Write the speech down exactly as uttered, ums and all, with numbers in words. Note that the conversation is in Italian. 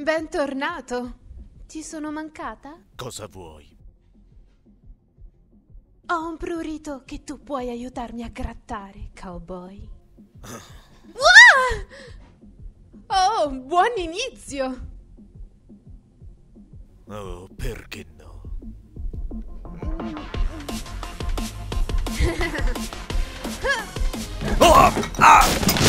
Bentornato. Ti sono mancata? Cosa vuoi? Ho un prurito che tu puoi aiutarmi a grattare, cowboy. Ah! Oh, buon inizio! Oh, perché no? Oh! Ah!